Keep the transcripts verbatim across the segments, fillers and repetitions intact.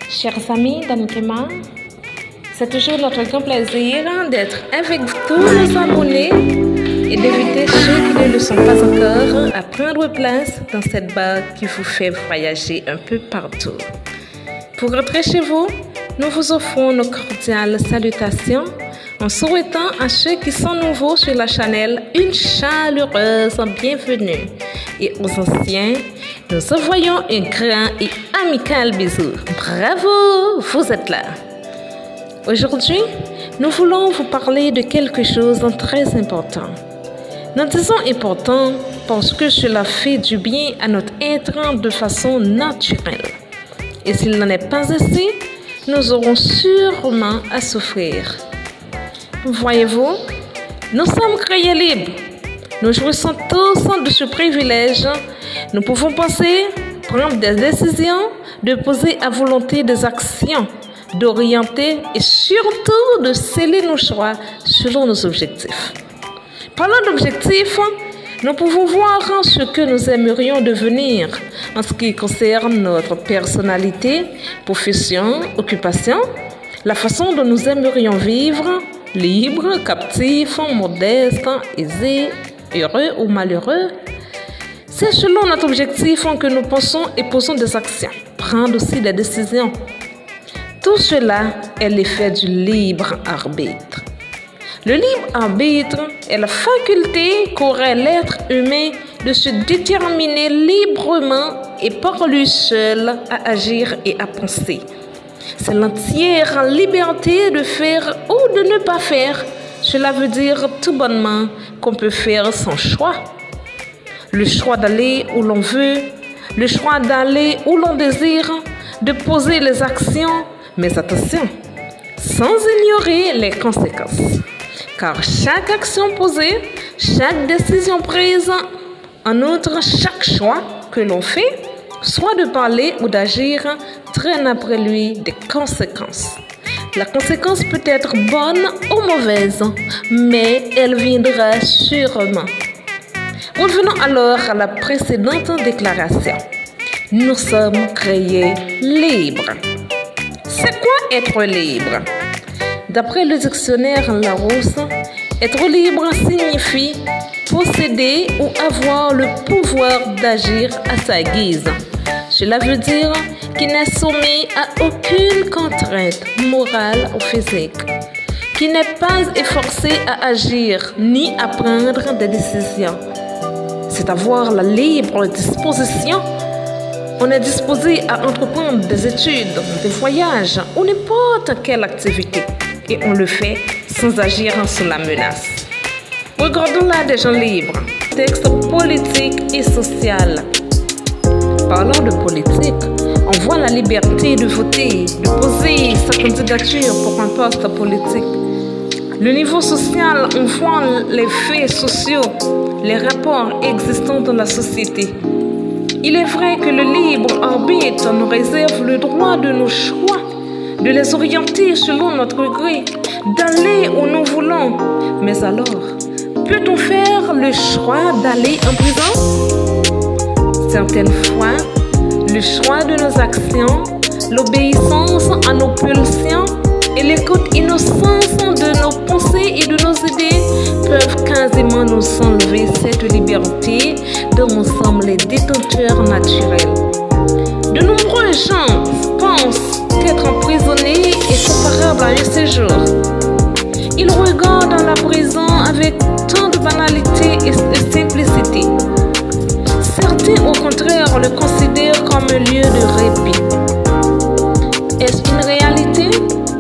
Chers amis d'Ankema, c'est toujours notre grand plaisir d'être avec tous nos abonnés et d'inviter ceux qui ne le sont pas encore à prendre place dans cette barre qui vous fait voyager un peu partout. Pour rentrer chez vous, nous vous offrons nos cordiales salutations en souhaitant à ceux qui sont nouveaux sur la chaîne une chaleureuse bienvenue. Et aux anciens, nous envoyons un grand et amical bisou. Bravo, vous êtes là. Aujourd'hui, nous voulons vous parler de quelque chose de très important. Nous disons important parce que cela fait du bien à notre être de façon naturelle. Et s'il n'en est pas ainsi, nous aurons sûrement à souffrir. Voyez-vous, nous sommes créés libres. Nous jouissons tous de ce privilège. Nous pouvons penser, prendre des décisions, de poser à volonté des actions, d'orienter et surtout de sceller nos choix selon nos objectifs. Parlant d'objectifs, nous pouvons voir ce que nous aimerions devenir en ce qui concerne notre personnalité, profession, occupation, la façon dont nous aimerions vivre, libre, captif, modeste, aisé, heureux ou malheureux. C'est selon notre objectif que nous pensons et posons des actions, prendre aussi des décisions. Tout cela est l'effet du libre arbitre. Le libre arbitre est la faculté qu'aurait l'être humain de se déterminer librement et par lui seul à agir et à penser. C'est l'entière liberté de faire ou de ne pas faire. Cela veut dire tout bonnement qu'on peut faire son choix. Le choix d'aller où l'on veut, le choix d'aller où l'on désire, de poser les actions, mais attention, sans ignorer les conséquences. Car chaque action posée, chaque décision prise, en outre chaque choix que l'on fait, soit de parler ou d'agir, traîne après lui des conséquences. La conséquence peut être bonne ou mauvaise, mais elle viendra sûrement. Revenons alors à la précédente déclaration. Nous sommes créés libres. C'est quoi être libre? D'après le dictionnaire Larousse, être libre signifie posséder ou avoir le pouvoir d'agir à sa guise. Cela veut dire qu'il n'est soumis à aucune contrainte morale ou physique, qui n'est pas efforcé à agir ni à prendre des décisions. C'est avoir la libre disposition. On est disposé à entreprendre des études, des voyages ou n'importe quelle activité. Et on le fait sans agir sous la menace. Regardons là des gens libres. Texte politique et social. Parlant de politique, on voit la liberté de voter, de poser sa candidature pour un poste politique. Le niveau social, on voit les faits sociaux, les rapports existants dans la société. Il est vrai que le libre arbitre nous réserve le droit de nos choix, de les orienter selon notre gré, d'aller où nous voulons. Mais alors, peut-on faire le choix d'aller en prison? Certaines fois, le choix de nos actions, l'obéissance à nos pulsions et l'écoute innocente de nos pensées et de nos idées peuvent quasiment nous enlever cette liberté dont nous sommes les détenteurs naturels. De nombreux gens pensent qu'être emprisonné est comparable à un séjour. Ils regardent la prison avec tant de banalité et de simplicité. Certains, au contraire, le considèrent comme un lieu de répit. Est-ce une réalité?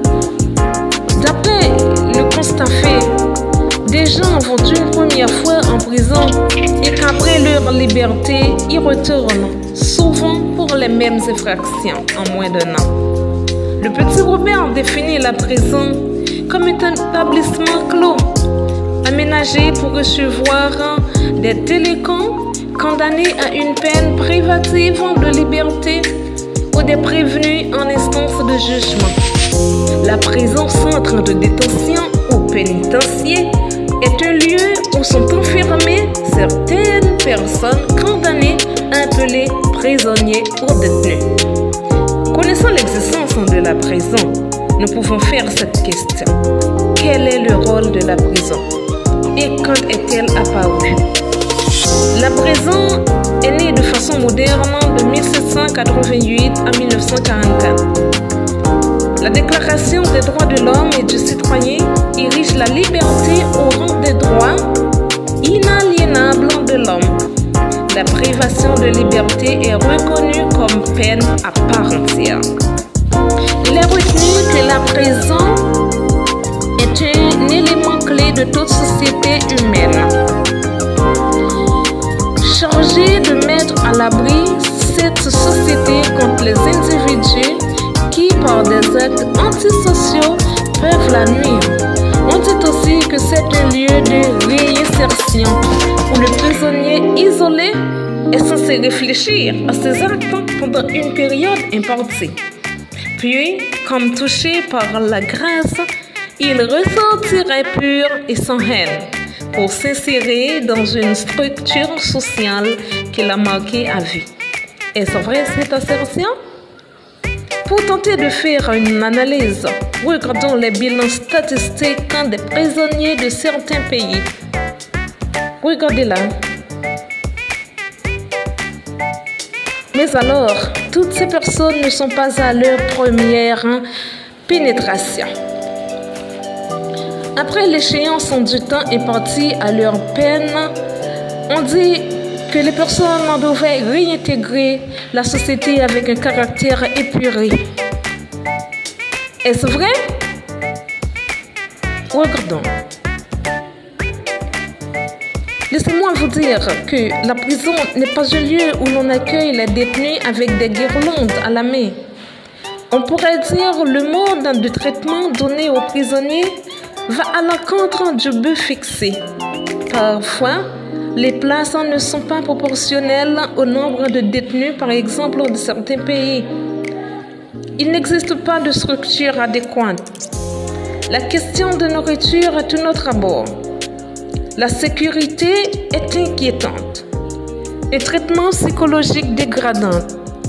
D'après le constat fait, des gens vont une première fois en prison et qu'après leur liberté, ils retournent, souvent pour les mêmes infractions en moins d'un an. Le petit Robert définit la prison comme un établissement clos, aménagé pour recevoir des délinquants condamnés à une peine privative de liberté ou des prévenus en instance de jugement. La prison centre de détention ou pénitencier est un lieu où sont enfermées certaines personnes condamnées, appelées prisonniers ou détenus. Connaissant l'existence nous pouvons faire cette question. Quel est le rôle de la prison? Et quand est-elle apparue? La prison est née de façon moderne de mille sept cent quatre-vingt-huit à mille neuf cent quarante-quatre. La Déclaration des droits de l'homme et du citoyen érige la liberté au rang des droits inaliénables de l'homme. La privation de liberté est reconnue comme peine à part entière. Il est retenu que la prison est un élément clé de toute société humaine, chargé de mettre à l'abri cette société contre les individus qui, par des actes antisociaux, peuvent la nuire. On dit aussi que c'est un lieu de réinsertion où le prisonnier isolé est censé réfléchir à ses actes pendant une période impartie. Puis, comme touché par la grâce, il ressortirait pur et sans haine pour s'insérer dans une structure sociale qu'il a marquée à vie. Est-ce vrai cette assertion? Pour tenter de faire une analyse, regardons les bilans statistiques des prisonniers de certains pays. Regardez là. Mais alors, toutes ces personnes ne sont pas à leur première pénétration. Après l'échéance du temps imparti à leur peine, on dit que les personnes devaient réintégrer la société avec un caractère épuré. Est-ce vrai? Regardons. Laissez-moi vous dire que la prison n'est pas un lieu où l'on accueille les détenus avec des guirlandes à la main. On pourrait dire le mode de traitement donné aux prisonniers va à l'encontre du but fixé. Parfois, les places ne sont pas proportionnelles au nombre de détenus, par exemple, de certains pays. Il n'existe pas de structure adéquate. La question de nourriture est un autre abord. La sécurité est inquiétante. Un traitement psychologique dégradant.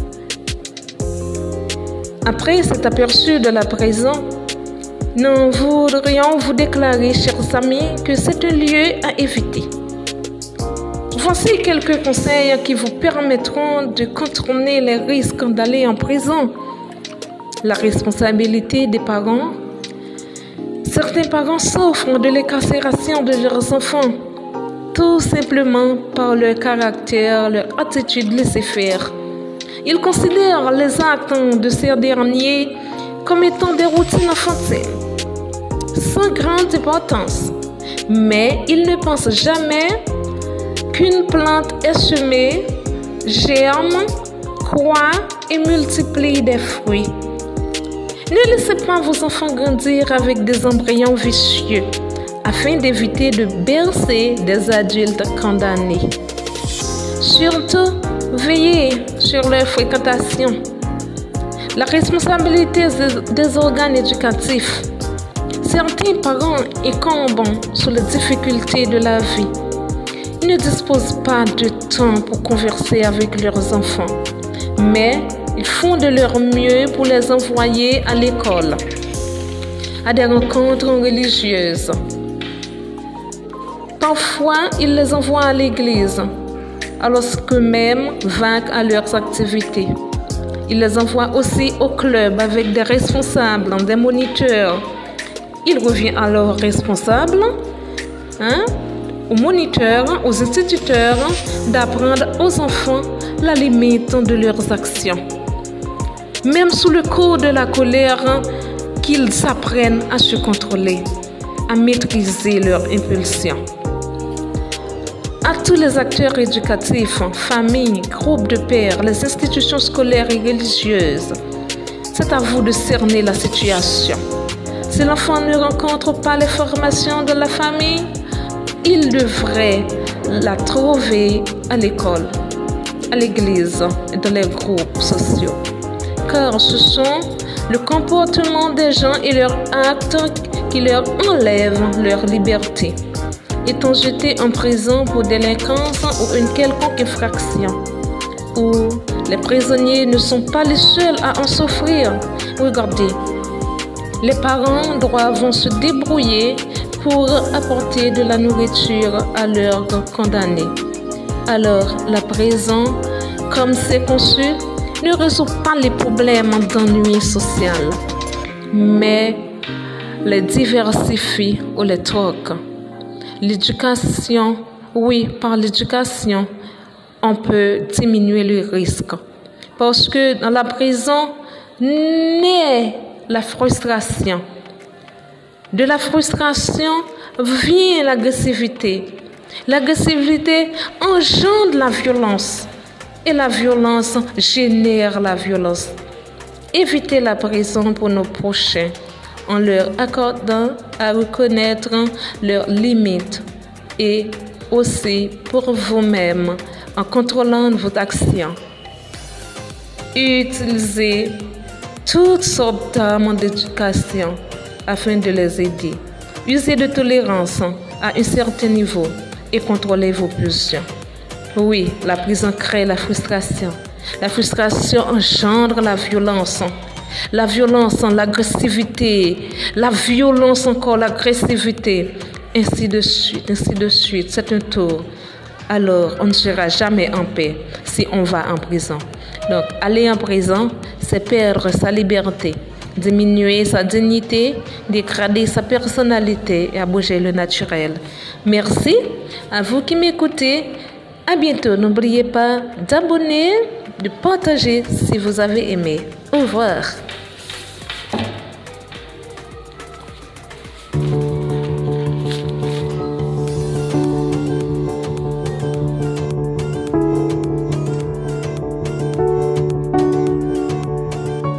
Après cet aperçu de la prison, nous voudrions vous déclarer, chers amis, que c'est un lieu à éviter. Voici quelques conseils qui vous permettront de contourner les risques d'aller en prison. La responsabilité des parents. Certains parents souffrent de l'incarcération de leurs enfants, tout simplement par leur caractère, leur attitude laissez-faire. Ils considèrent les actes de ces derniers comme étant des routines enfantines, sans grande importance. Mais ils ne pensent jamais qu'une plante est semée, germe, croît et multiplie des fruits. Ne laissez pas vos enfants grandir avec des embryons vicieux afin d'éviter de bercer des adultes condamnés. Surtout, veillez sur leur fréquentation. La responsabilité des organes éducatifs. Certains parents incombent sur les difficultés de la vie. Ils ne disposent pas de temps pour converser avec leurs enfants, mais ils font de leur mieux pour les envoyer à l'école, à des rencontres religieuses. Parfois, ils les envoient à l'église, alors qu'eux-mêmes vaquent à leurs activités. Ils les envoient aussi au club avec des responsables, des moniteurs. Il revient alors aux responsables, hein, aux moniteurs, aux instituteurs, d'apprendre aux enfants la limite de leurs actions. Même sous le coup de la colère, qu'ils apprennent à se contrôler, à maîtriser leurs impulsions. À tous les acteurs éducatifs, familles, groupes de pairs, les institutions scolaires et religieuses, c'est à vous de cerner la situation. Si l'enfant ne rencontre pas les formations de la famille, il devrait la trouver à l'école, à l'église et dans les groupes sociaux. Car ce sont le comportement des gens et leurs actes qui leur enlèvent leur liberté. Étant jetés en prison pour délinquance ou une quelconque infraction, où les prisonniers ne sont pas les seuls à en souffrir. Regardez, Les parents doivent se débrouiller pour apporter de la nourriture à leurs condamnés. Alors, la prison, comme c'est conçu, ne résout pas les problèmes d'ennui social, mais les diversifie ou les troque. L'éducation, oui, par l'éducation, on peut diminuer le risque. Parce que dans la prison, naît la frustration. De la frustration vient l'agressivité. L'agressivité engendre la violence. Et la violence génère la violence. Évitez la prison pour nos prochains en leur accordant à reconnaître leurs limites et aussi pour vous-même en contrôlant votre action. Utilisez toutes sortes d'armes d'éducation afin de les aider. Usez de tolérance à un certain niveau et contrôlez vos pulsions. Oui, la prison crée la frustration. La frustration engendre la violence. La violence, l'agressivité. La violence encore, l'agressivité. Ainsi de suite, ainsi de suite. C'est un tour. Alors, on ne sera jamais en paix si on va en prison. Donc, aller en prison, c'est perdre sa liberté, diminuer sa dignité, dégrader sa personnalité et abouger le naturel. Merci à vous qui m'écoutez. À bientôt. N'oubliez pas d'abonner, de partager si vous avez aimé. Au revoir.